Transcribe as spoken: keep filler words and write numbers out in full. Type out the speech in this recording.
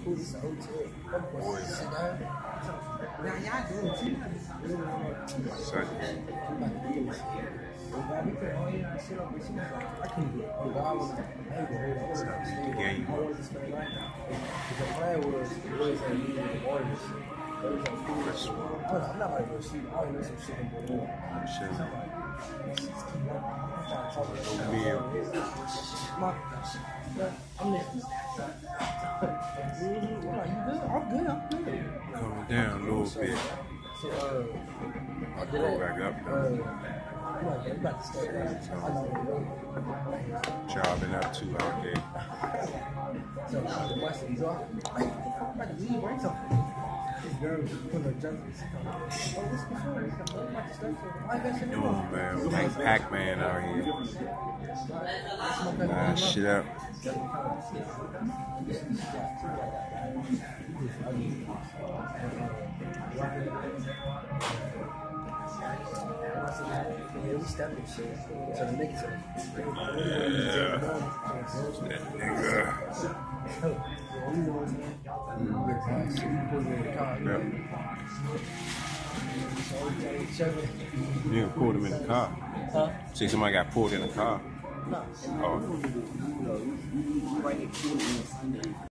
Boys. The game. I'm not like a sheep. I always know some shit in the world. Shit. I'm listening. I'm good. I'm good. Coming down a little bit. So, uh, I did Go back up. You about to start What y'all been up to all day? So, the Western drop. I'm about to leave right something. This girl was putting her justice. Oh, what's the story? I'm about to start. Why you got No, man. We like Pac-Man out here. Nah, shit up. Yeah, we stepping shit. So the niggas are. Yeah. That nigga. You pulled him in the car. Huh? See, somebody got pulled in the car. No. Oh.